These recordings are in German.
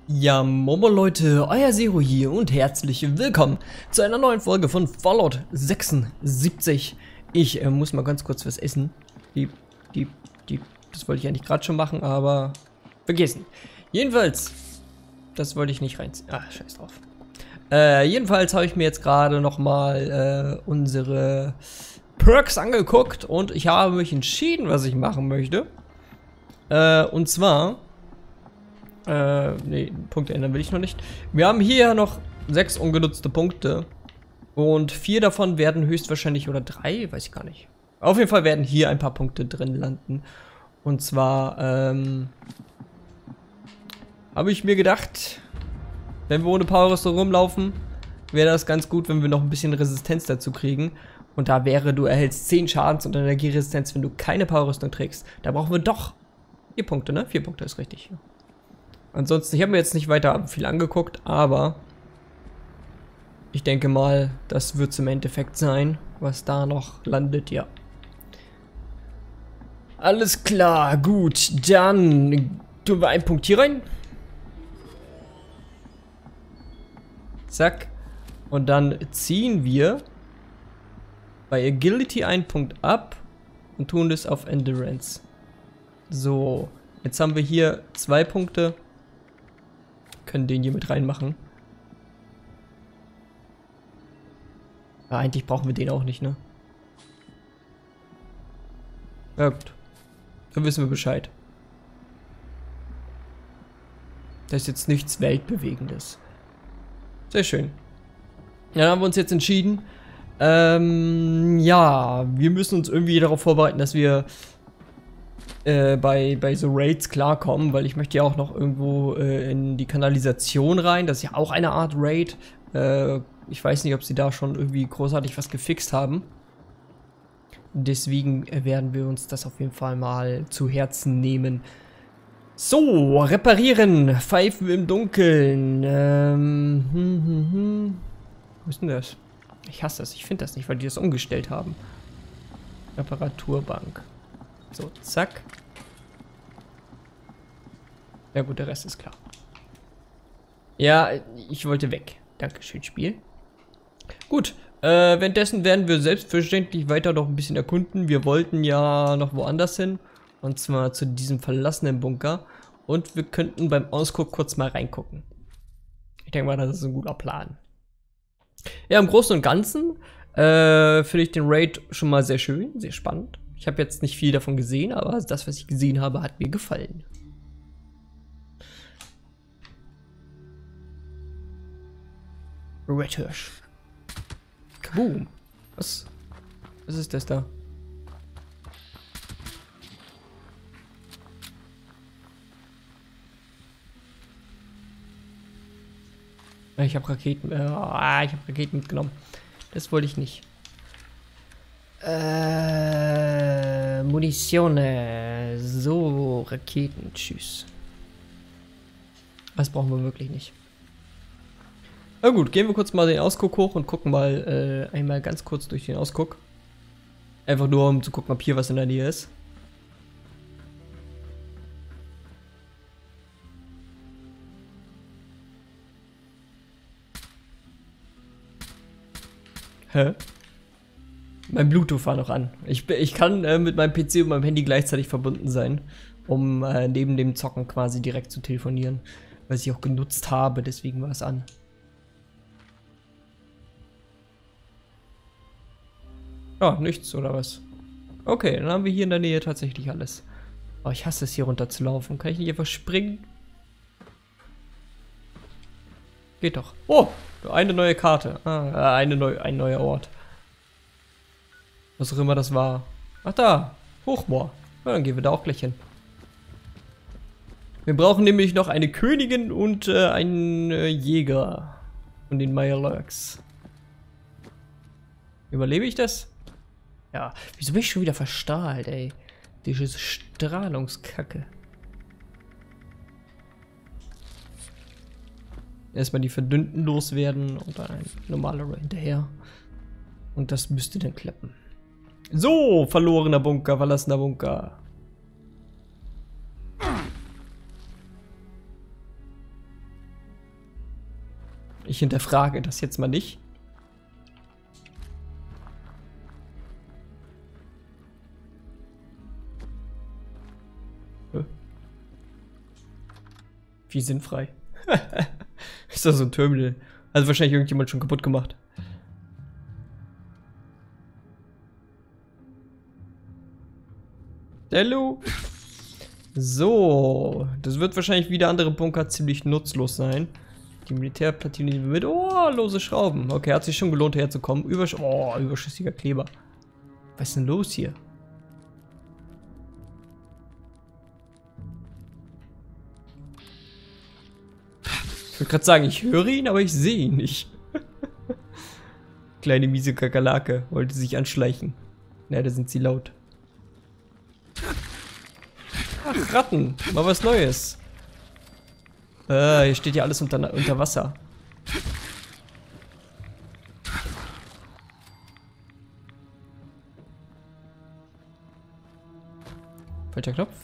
Ja, Momo Leute, euer Zero hier und herzlich willkommen zu einer neuen Folge von Fallout 76. Ich muss mal ganz kurz was essen. Das wollte ich eigentlich gerade schon machen, aber vergessen. Jedenfalls, das wollte ich nicht reinziehen. Ah, scheiß drauf. Jedenfalls habe ich mir jetzt gerade nochmal unsere Perks angeguckt und ich habe mich entschieden, was ich machen möchte. Und zwar... nee, Punkte ändern will ich noch nicht. Wir haben hier noch 6 ungenutzte Punkte. Und 4 davon werden höchstwahrscheinlich, oder 3, weiß ich gar nicht. Auf jeden Fall werden hier ein paar Punkte drin landen. Und zwar, habe ich mir gedacht, wenn wir ohne Powerrüstung rumlaufen, wäre das ganz gut, wenn wir noch ein bisschen Resistenz dazu kriegen. Und da wäre, du erhältst 10 Schadens- und Energieresistenz, wenn du keine Powerrüstung trägst. Da brauchen wir doch 4 Punkte, ne? 4 Punkte ist richtig. Ansonsten, ich habe mir jetzt nicht weiter viel angeguckt, aber ich denke mal, das wird es im Endeffekt sein, was da noch landet, ja. Alles klar, gut, dann tun wir einen Punkt hier rein. Zack. Und dann ziehen wir bei Agility einen Punkt ab und tun das auf Endurance. So, jetzt haben wir hier 2 Punkte. Können den hier mit reinmachen. Ja, eigentlich brauchen wir den auch nicht, ne? Ja gut. Dann wissen wir Bescheid. Das ist jetzt nichts Weltbewegendes. Sehr schön. Ja, dann haben wir uns jetzt entschieden. Ja, wir müssen uns irgendwie darauf vorbereiten, dass wir bei so Raids klarkommen, weil ich möchte ja auch noch irgendwo in die Kanalisation rein. Das ist ja auch eine Art Raid. Ich weiß nicht, ob sie da schon irgendwie großartig was gefixt haben. Deswegen werden wir uns das auf jeden Fall mal zu Herzen nehmen. So, reparieren. Pfeifen im Dunkeln. Wo ist denn das? Ich hasse das. Ich finde das nicht, weil die das umgestellt haben. Reparaturbank. So, zack. Ja gut, der Rest ist klar. Ja, ich wollte weg. Dankeschön, Spiel. Gut, währenddessen werden wir selbstverständlich weiter noch ein bisschen erkunden. Wir wollten ja noch woanders hin. Und zwar zu diesem verlassenen Bunker. Und wir könnten beim Ausguck kurz mal reingucken. Ich denke mal, das ist ein guter Plan. Ja, im Großen und Ganzen finde ich den Raid schon mal sehr schön, sehr spannend. Ich habe jetzt nicht viel davon gesehen, aber das, was ich gesehen habe, hat mir gefallen. Red Hirsch. Kaboom. Was ist das da? Ich habe Raketen. Ich habe Raketen mitgenommen. Das wollte ich nicht. Munition. So, Raketen. Tschüss. Das brauchen wir wirklich nicht. Na gut, gehen wir kurz mal den Ausguck hoch und gucken mal einmal ganz kurz durch den Ausguck. Einfach nur, um zu gucken, ob hier was in der Nähe ist. Hä? Mein Bluetooth war noch an. Ich kann mit meinem PC und meinem Handy gleichzeitig verbunden sein, um neben dem Zocken quasi direkt zu telefonieren. Was ich auch genutzt habe, deswegen war es an. Ah, nichts oder was? Okay, dann haben wir hier in der Nähe tatsächlich alles. Oh, ich hasse es, hier runter zu laufen. Kann ich nicht einfach springen? Geht doch. Oh, eine neue Karte. Ein neuer Ort. Was auch immer das war. Ach da, Hochmoor. Ja, dann gehen wir da auch gleich hin. Wir brauchen nämlich noch eine Königin und einen Jäger von den Mirelurks. Überlebe ich das? Ja. Wieso bin ich schon wieder verstrahlt, ey? Diese Strahlungskacke. Erstmal die Verdünnten loswerden und dann ein normaler hinterher. Und das müsste dann klappen. So, verlorener Bunker, verlassener Bunker. Ich hinterfrage das jetzt mal nicht. Wie sinnfrei. Ist das so ein Terminal? Also wahrscheinlich irgendjemand schon kaputt gemacht. Hallo. So, das wird wahrscheinlich wieder andere Bunker ziemlich nutzlos sein. Die Militärplatine mit, oh, lose Schrauben. Okay, hat sich schon gelohnt herzukommen. Überschüssiger Kleber. Was ist denn los hier? Ich würde gerade sagen, ich höre ihn, aber ich sehe ihn nicht. Kleine miese Kakerlake wollte sich anschleichen. Na, da sind sie laut. Ach, Ratten. Mal was Neues. Hier steht ja alles unter Wasser. Falscher Knopf.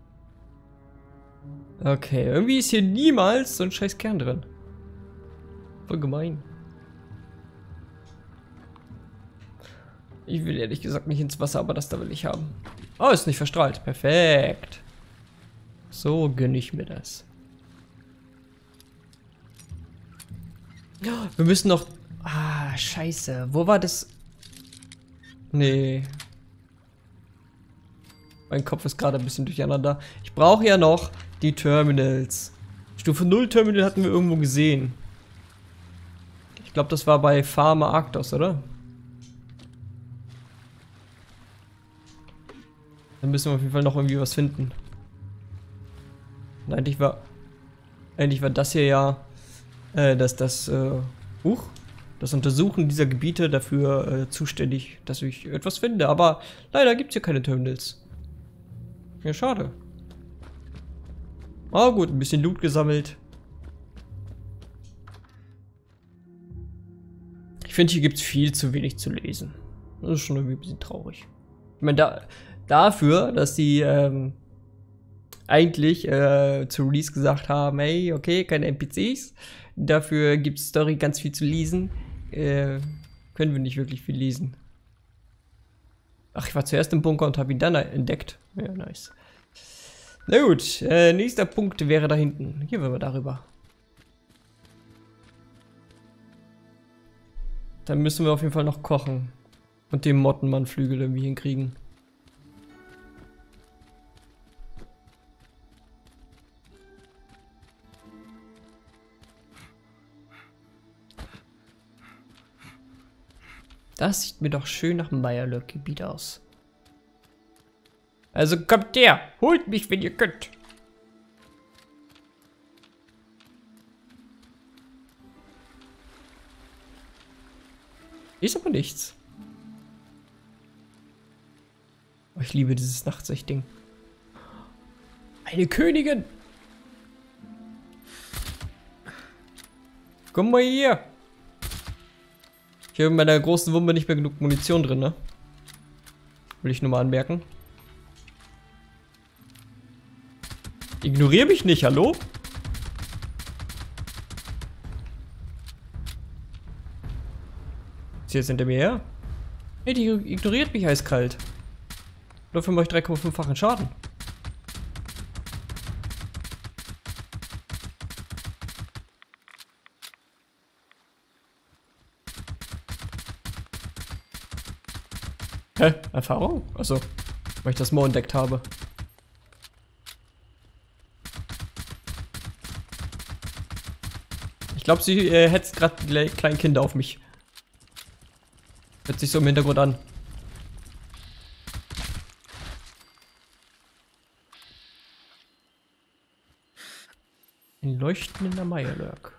Okay, irgendwie ist hier niemals so ein scheiß Kern drin. Voll gemein. Ich will ehrlich gesagt nicht ins Wasser, aber das da will ich haben. Oh, ist nicht verstrahlt. Perfekt. So gönne ich mir das. Wir müssen noch... Ah, scheiße. Wo war das? Nee. Mein Kopf ist gerade ein bisschen durcheinander. Ich brauche ja noch die Terminals. Stufe 0 Terminal hatten wir irgendwo gesehen. Ich glaube, das war bei Pharma Arctos, oder? Dann müssen wir auf jeden Fall noch irgendwie was finden. Und eigentlich war das hier ja das Untersuchen dieser Gebiete dafür zuständig, dass ich etwas finde. Aber leider gibt es hier keine Terminals. Ja, schade. Ah, gut, ein bisschen Loot gesammelt. Ich finde, hier gibt es viel zu wenig zu lesen. Das ist schon irgendwie ein bisschen traurig. Ich meine, dafür, dass die eigentlich zu Release gesagt haben, hey, okay, keine NPCs. Dafür gibt es Story ganz viel zu lesen. Können wir nicht wirklich viel lesen. Ach, ich war zuerst im Bunker und habe ihn dann entdeckt. Ja, nice. Na gut, nächster Punkt wäre da hinten. Gehen wir mal darüber. Dann müssen wir auf jeden Fall noch kochen. Und den Mottenmann-Flügel irgendwie hinkriegen. Das sieht mir doch schön nach dem Meyerlöck-Gebiet aus. Also kommt her, holt mich, wenn ihr könnt. Ist aber nichts. Oh, ich liebe dieses Nachtsichtding. Eine Königin! Komm mal hier! Ich habe in meiner großen Wumpe nicht mehr genug Munition drin, ne? Will ich nur mal anmerken. Ignoriere mich nicht, hallo? Ist sie jetzt hinter mir her? Nee, die ignoriert mich eiskalt. Dafür mache ich 3,5-fachen Schaden. Hä? Erfahrung? Achso. Weil ich das Mo entdeckt habe. Ich glaube, sie hetzt gerade die kleinen Kinder auf mich. Hört sich so im Hintergrund an. Ein leuchtender Meyerlöck.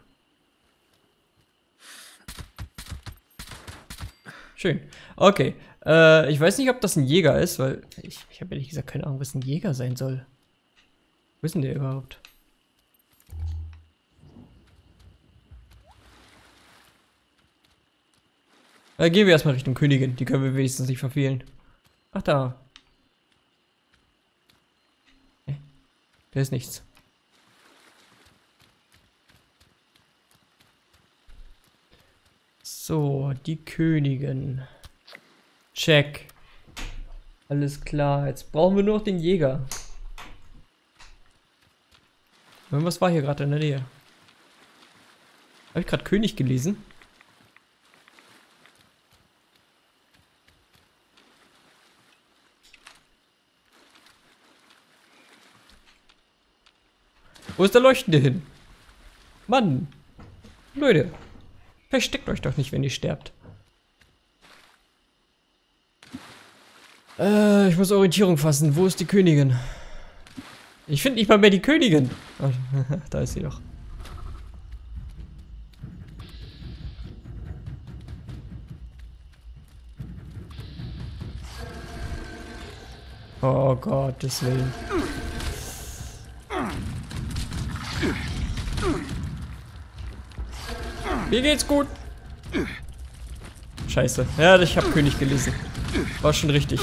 Schön. Okay. Ich weiß nicht, ob das ein Jäger ist, weil ich habe ehrlich gesagt keine Ahnung, was ein Jäger sein soll. Wo ist denn der überhaupt? Gehen wir erstmal Richtung Königin. Die können wir wenigstens nicht verfehlen. Ach, da. Da ist nichts. So, die Königin. Check. Alles klar, jetzt brauchen wir nur noch den Jäger. Irgendwas war hier gerade in der Nähe. Habe ich gerade König gelesen? Wo ist der Leuchtende hin? Mann. Leute. Versteckt euch doch nicht, wenn ihr sterbt. Ich muss Orientierung fassen. Wo ist die Königin? Ich finde nicht mal mehr die Königin. Oh, da ist sie doch. Oh Gottes Willen. Mir geht's gut. Scheiße. Ja, ich habe König gelesen. War schon richtig.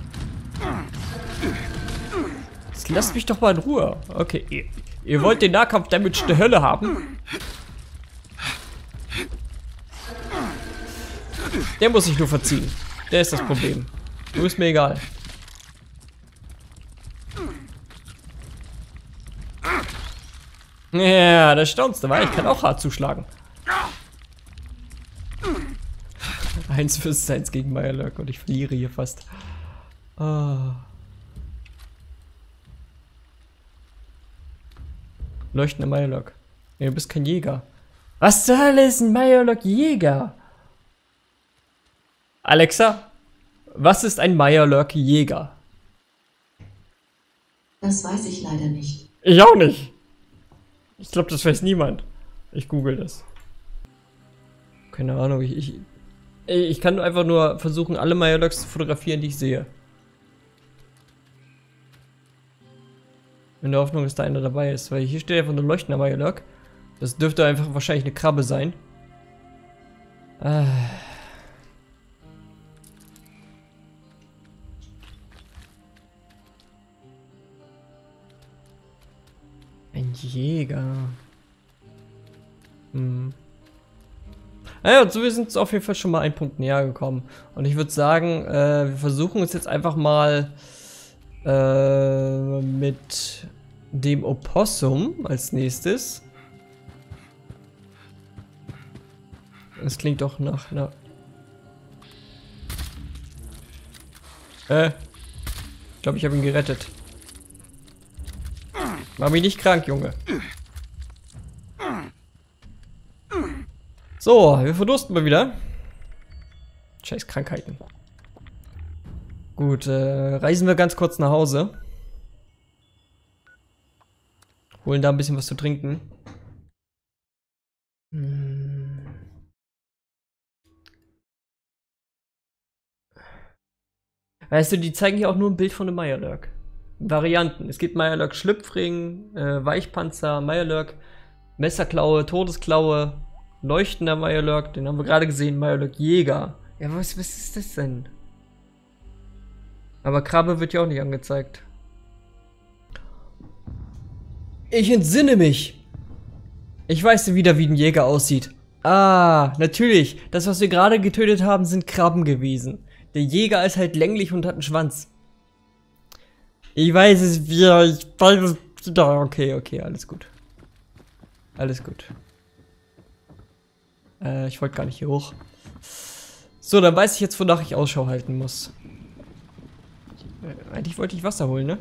Jetzt lasst mich doch mal in Ruhe. Okay, ihr wollt den Nahkampf-Damage der Hölle haben? Der muss sich nur verziehen. Der ist das Problem. Du ist mir egal. Ja, das staunste war. Ich kann auch hart zuschlagen. 1 vs 1 gegen Mirelurk und ich verliere hier fast. Oh. Leuchtender Mirelurk. Nee, du bist kein Jäger. Was zur Hölle ist ein Mirelurk Jäger? Alexa, was ist ein Mirelurk Jäger? Das weiß ich leider nicht. Ich auch nicht. Ich glaube, das weiß niemand. Ich google das. Keine Ahnung, ich kann einfach nur versuchen, alle Mirelurks zu fotografieren, die ich sehe. In der Hoffnung, dass da einer dabei ist, weil hier steht einfach nur leuchtender Mirelurk. Das dürfte einfach wahrscheinlich eine Krabbe sein. Ein Jäger. Naja, so wir sind auf jeden Fall schon mal einen Punkt näher gekommen. Und ich würde sagen, wir versuchen uns jetzt einfach mal mit dem Opossum als nächstes. Das klingt doch nach einer... ich glaube, ich habe ihn gerettet. Mach mich nicht krank, Junge. So, wir verdursten mal wieder. Scheiß Krankheiten. Gut, reisen wir ganz kurz nach Hause. Holen da ein bisschen was zu trinken. Weißt du, die zeigen hier auch nur ein Bild von einem Mirelurk. Varianten. Es gibt Mirelurk Schlüpfring, Weichpanzer, Mirelurk Messerklaue, Todesklaue, leuchtender Mirelurk, den haben wir gerade gesehen, Mirelurk Jäger. Ja, was ist das denn? Aber Krabbe wird ja auch nicht angezeigt. Ich entsinne mich. Ich weiß wieder, wie ein Jäger aussieht. Ah, natürlich. Das, was wir gerade getötet haben, sind Krabben gewesen. Der Jäger ist halt länglich und hat einen Schwanz. Ich weiß es wieder. Ich weiß es. Okay, alles gut. Alles gut. Ich wollte gar nicht hier hoch. So, dann weiß ich jetzt, wonach ich Ausschau halten muss. Eigentlich wollte ich Wasser holen, ne?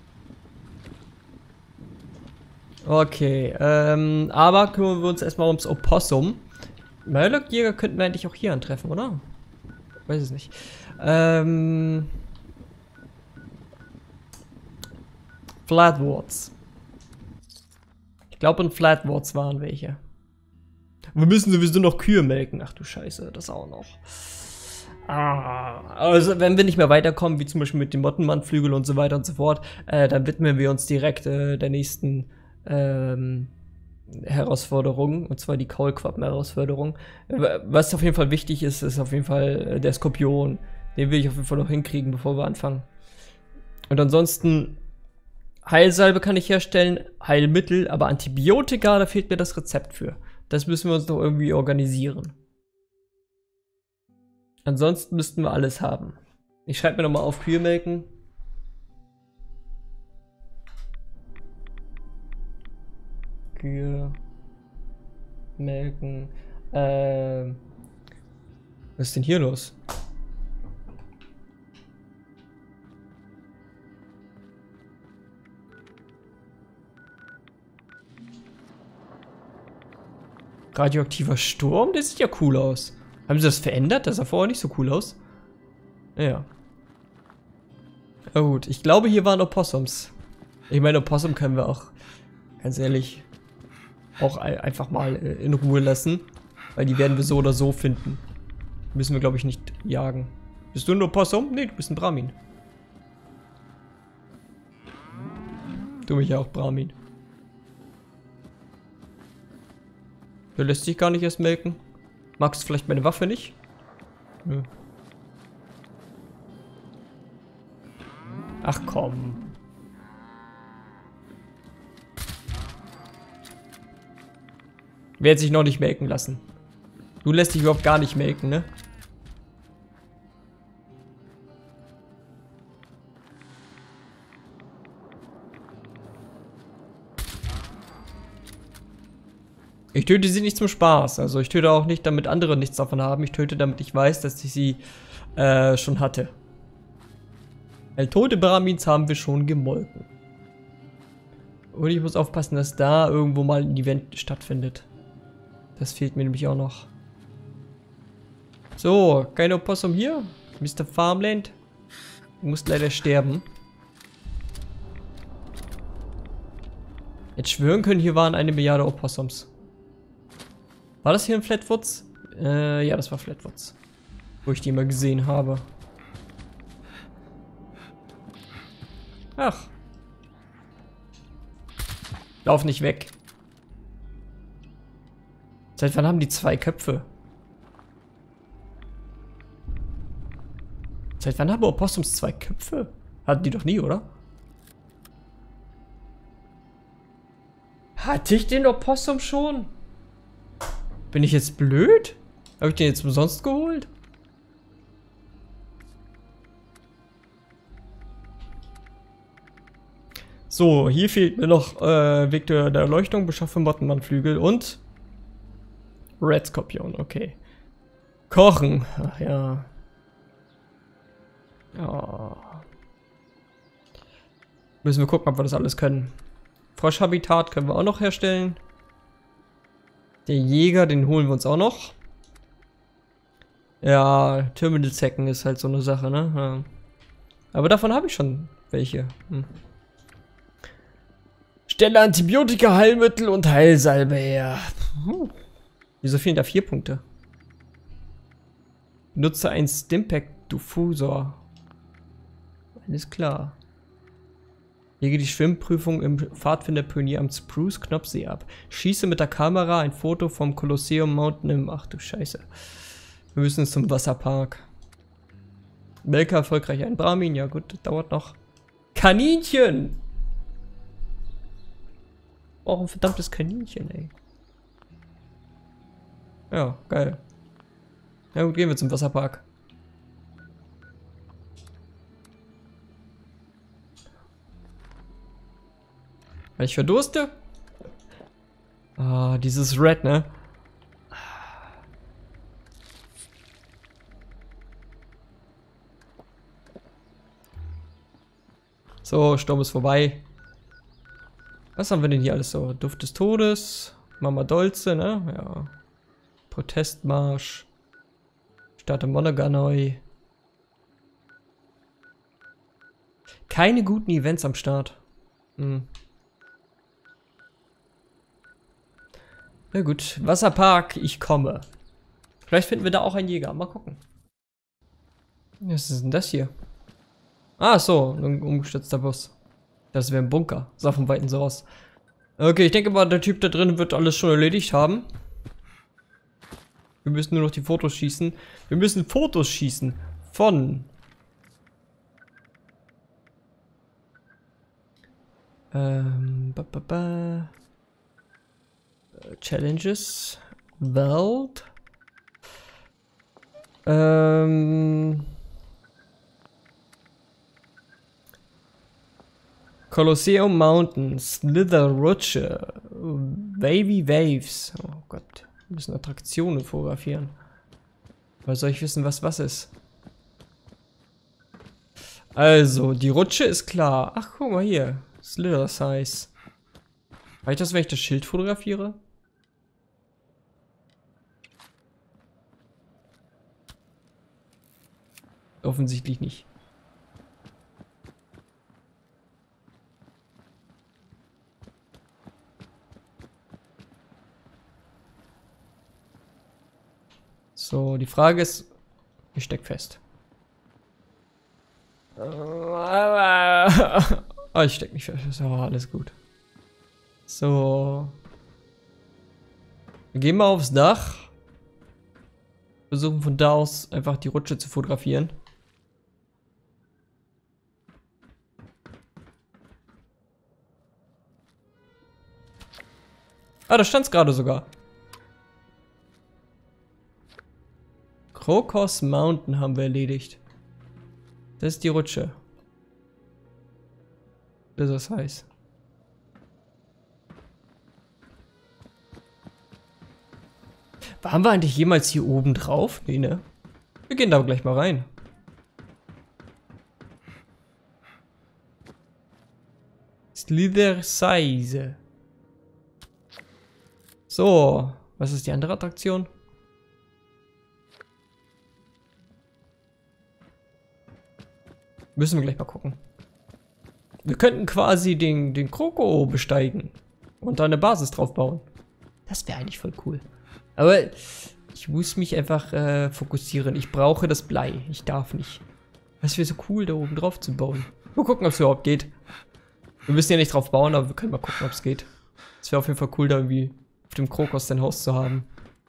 Okay, aber kümmern wir uns erstmal ums Opossum. Mirelurk-Jäger könnten wir eigentlich auch hier antreffen, oder? Ich weiß es nicht. Flatworts. Ich glaube, in Flatworts waren welche. Wir müssen sowieso noch Kühe melken. Ach du Scheiße, das auch noch. Also wenn wir nicht mehr weiterkommen, wie zum Beispiel mit dem Mottenmannflügel und so weiter und so fort, dann widmen wir uns direkt der nächsten Herausforderung, und zwar die Kaulquappen-Herausforderung. Was auf jeden Fall wichtig ist, ist auf jeden Fall der Skorpion. Den will ich auf jeden Fall noch hinkriegen, bevor wir anfangen. Und ansonsten, Heilsalbe kann ich herstellen, Heilmittel, aber Antibiotika, da fehlt mir das Rezept für. Das müssen wir uns noch irgendwie organisieren. Ansonsten müssten wir alles haben. Ich schreibe mir nochmal auf Kühe melken. Kühe melken. Was ist denn hier los? Radioaktiver Sturm? Das sieht ja cool aus. Haben sie das verändert? Das sah vorher nicht so cool aus. Ja. Na gut, ich glaube, hier waren Opossums. Ich meine, Opossum können wir auch, ganz ehrlich, auch einfach mal in Ruhe lassen. Weil die werden wir so oder so finden. Müssen wir, glaube ich, nicht jagen. Bist du ein Opossum? Nee, du bist ein Brahmin. Du mich ja auch, Brahmin. Du lässt dich gar nicht erst melken. Magst du vielleicht meine Waffe nicht? Nö. Ach komm. Wer hat sich noch nicht melken lassen? Du lässt dich überhaupt gar nicht melken, ne? Ich töte sie nicht zum Spaß. Also ich töte auch nicht, damit andere nichts davon haben. Ich töte, damit ich weiß, dass ich sie schon hatte. Weil tote Brahmins haben wir schon gemolken. Und ich muss aufpassen, dass da irgendwo mal ein Event stattfindet. Das fehlt mir nämlich auch noch. So, kein Opossum hier. Mr. Farmland. Du musst leider sterben. Jetzt schwören können, hier waren 1 Milliarde Opossums. War das hier in Flatwoods? Ja, das war Flatwoods. Wo ich die mal gesehen habe. Ach. Lauf nicht weg. Seit wann haben die 2 Köpfe? Seit wann haben Opossums 2 Köpfe? Hatten die doch nie, oder? Hatte ich den Opossum schon? Bin ich jetzt blöd? Habe ich den jetzt umsonst geholt? So, hier fehlt mir noch Victor der Erleuchtung, beschaffe Mottenmannflügel und Red Skorpion, okay. Kochen, ach ja. Ja. Müssen wir gucken, ob wir das alles können. Froschhabitat können wir auch noch herstellen. Der Jäger, den holen wir uns auch noch. Ja, Terminal-Zecken ist halt so eine Sache, ne? Ja. Aber davon habe ich schon welche. Stelle Antibiotika, Heilmittel und Heilsalbe her. Wieso fehlen da 4 Punkte? Nutze ein Stimpack-Diffusor. Alles klar. Lege die Schwimmprüfung im Pfadfinderpionier am Spruce-Knopfsee ab. Schieße mit der Kamera ein Foto vom Colosseum Mountain im... Ach du Scheiße. Wir müssen zum Wasserpark. Melke erfolgreich ein Brahmin. Ja gut, das dauert noch. Kaninchen! Oh, ein verdammtes Kaninchen, ey. Ja, geil. Ja gut, gehen wir zum Wasserpark. Weil ich verdurste? Ah, dieses Red, ne? So, Sturm ist vorbei. Was haben wir denn hier alles so? Duft des Todes. Mama Dolce, ne? Ja. Protestmarsch. Starte Monoganoi. Keine guten Events am Start. Hm. Na gut, Wasserpark, ich komme. Vielleicht finden wir da auch einen Jäger. Mal gucken. Was ist denn das hier? Ah, so, ein umgestürzter Bus. Das wäre ein Bunker. Sah vom Weiten so aus. Okay, ich denke mal, der Typ da drin wird alles schon erledigt haben. Wir müssen nur noch die Fotos schießen. Wir müssen Fotos schießen von... Challenges. Welt. Colosseum Mountains, Slither Rutsche, Wavy Waves. Oh Gott, wir müssen Attraktionen fotografieren. Weil soll ich wissen, was ist? Also, die Rutsche ist klar. Ach, guck mal hier. Slither Size. Reicht das, wenn ich das Schild fotografiere? Offensichtlich nicht. So, die Frage ist, ich steck fest. Ah, ich steck nicht fest. Ist aber alles gut. So. Wir gehen mal aufs Dach. Versuchen von da aus einfach die Rutsche zu fotografieren. Ah, da stand es gerade sogar. Crocos Mountain haben wir erledigt. Das ist die Rutsche. Das ist heiß. Waren wir eigentlich jemals hier oben drauf? Nee, ne? Wir gehen da gleich mal rein. Slither Size. So, was ist die andere Attraktion? Müssen wir gleich mal gucken. Wir könnten quasi den Kroko besteigen und da eine Basis drauf bauen. Das wäre eigentlich voll cool. Aber ich muss mich einfach fokussieren. Ich brauche das Blei. Ich darf nicht. Das wäre so cool, da oben drauf zu bauen. Mal gucken, ob es überhaupt geht. Wir müssen ja nicht drauf bauen, aber wir können mal gucken, ob es geht. Es wäre auf jeden Fall cool, da irgendwie auf dem Krokos sein Haus zu haben.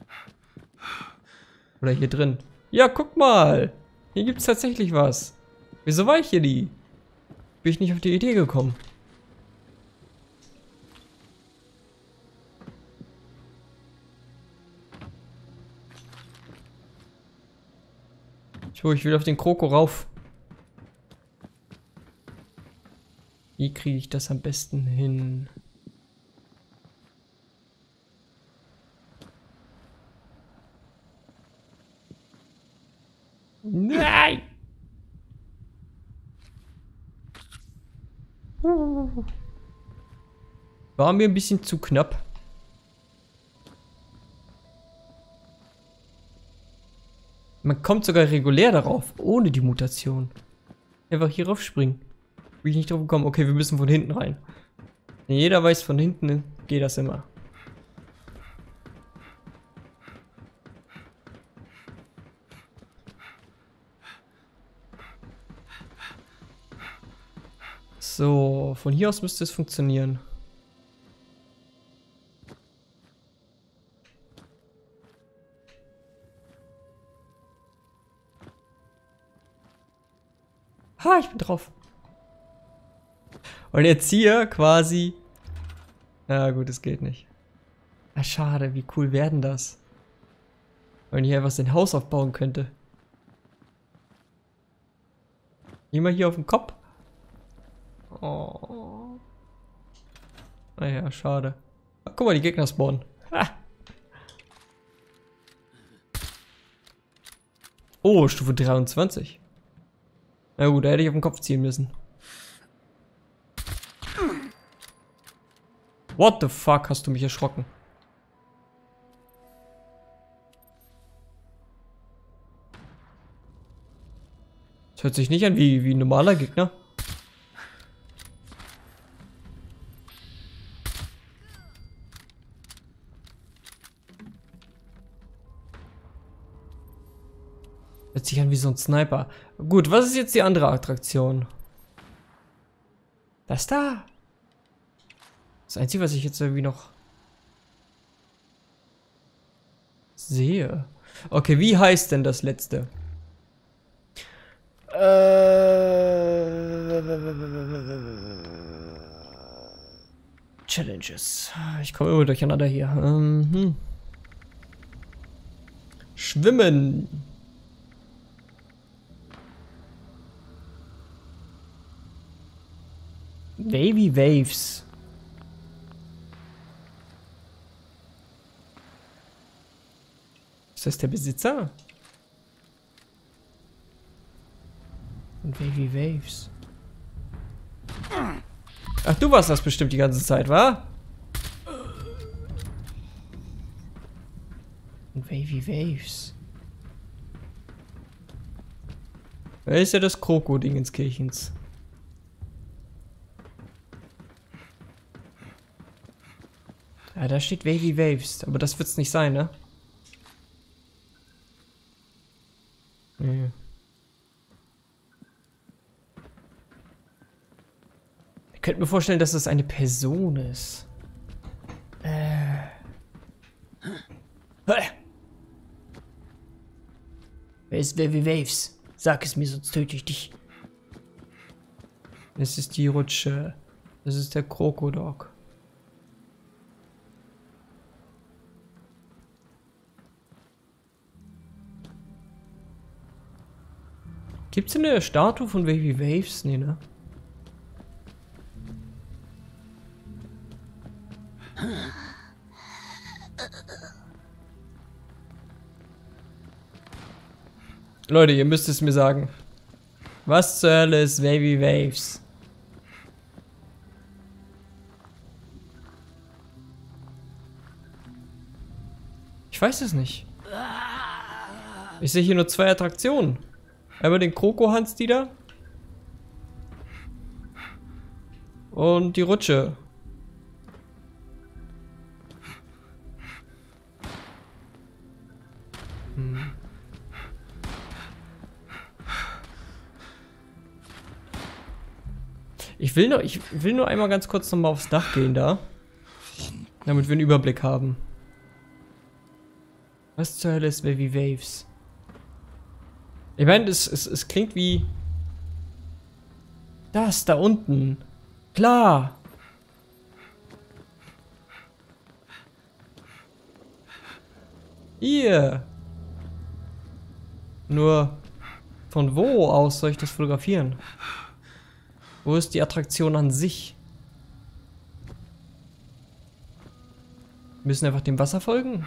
Oder hier drin. Ja, guck mal. Hier gibt es tatsächlich was. Wieso war ich hier nie? Bin ich nicht auf die Idee gekommen. Ich will auf den Kroko rauf. Wie kriege ich das am besten hin? Nein! War mir ein bisschen zu knapp. Man kommt sogar regulär darauf, ohne die Mutation. Einfach hier rauf springen. Bin ich nicht drauf gekommen. Okay, wir müssen von hinten rein. Jeder weiß, von hinten geht das immer. So, von hier aus müsste es funktionieren. Ha, ich bin drauf. Und jetzt hier quasi... Na gut, es geht nicht. Ah, schade, wie cool wäre denn das? Wenn ich einfach sein Haus aufbauen könnte. Immer hier auf dem Kopf. Oh. Naja, schade. Ach, guck mal, die Gegner spawnen. Ha. Oh, Stufe 23. Na gut, da hätte ich auf den Kopf ziehen müssen. What the fuck, hast du mich erschrocken? Das hört sich nicht an wie ein normaler Gegner. Hört sich an wie so ein Sniper. Gut, was ist jetzt die andere Attraktion? Das da? Das Einzige, was ich jetzt irgendwie noch sehe. Okay, wie heißt denn das letzte? Challenges. Ich komme immer durcheinander hier. Schwimmen. Wavy Waves. Ist das der Besitzer? Und Wavy Waves. Ach, du warst das bestimmt die ganze Zeit, wa? Und Wavy Waves. Wer ist ja das Kroko-Ding ins Kirchens? Ja, da steht Wavy Waves, aber das wird's nicht sein, ne? Nee. Ich könnte mir vorstellen, dass es eine Person ist. Wer ist Wavy Waves? Sag es mir, sonst töte ich dich. Es ist die Rutsche. Das ist der Krokodok. Gibt's eine Statue von Wavy Waves? Nee, ne? Leute, ihr müsst es mir sagen. Was zur Hölle ist Wavy Waves? Ich weiß es nicht. Ich sehe hier nur 2 Attraktionen. Einmal den Kroko-Hans da. Und die Rutsche. Ich will nur einmal ganz kurz nochmal aufs Dach gehen da. Damit wir einen Überblick haben. Was zur Hölle ist Wavy Waves? Ich meine, es klingt wie... Das, da unten. Klar. Hier. Nur, von wo aus soll ich das fotografieren? Wo ist die Attraktion an sich? Wir müssen einfach dem Wasser folgen.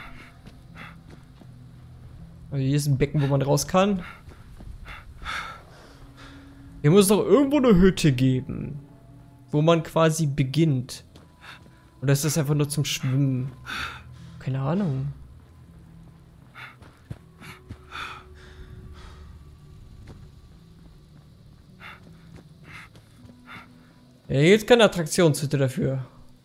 Also hier ist ein Becken, wo man raus kann. Hier muss es doch irgendwo eine Hütte geben, wo man quasi beginnt. Oder ist das einfach nur zum Schwimmen? Keine Ahnung. Ja, hier gibt's keine Attraktionshütte dafür.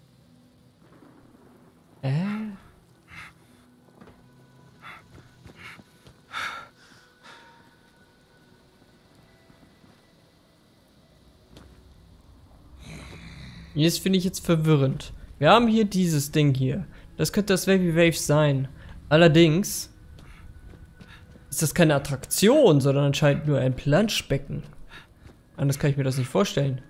Das finde ich jetzt verwirrend. Wir haben hier dieses Ding hier. Das könnte das Wavy Waves sein. Allerdings ist das keine Attraktion, sondern anscheinend nur ein Planschbecken. Anders kann ich mir das nicht vorstellen.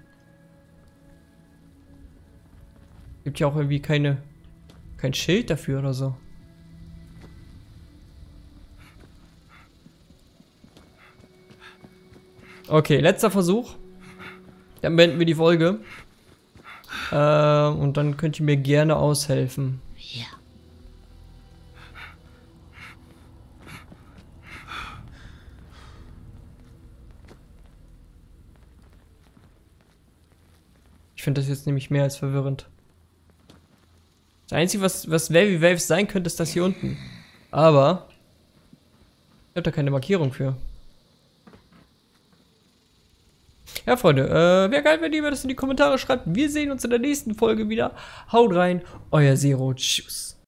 Gibt ja auch irgendwie kein Schild dafür oder so. Okay, letzter Versuch. Dann beenden wir die Folge. Und dann könnt ihr mir gerne aushelfen. Ja. Ich finde das jetzt nämlich mehr als verwirrend. Das Einzige, was Wavy Waves sein könnte, ist das hier unten. Aber ich habe da keine Markierung für. Ja, Freunde, wäre geil, wenn ihr mir das in die Kommentare schreibt. Wir sehen uns in der nächsten Folge wieder. Haut rein, euer Zero. Tschüss.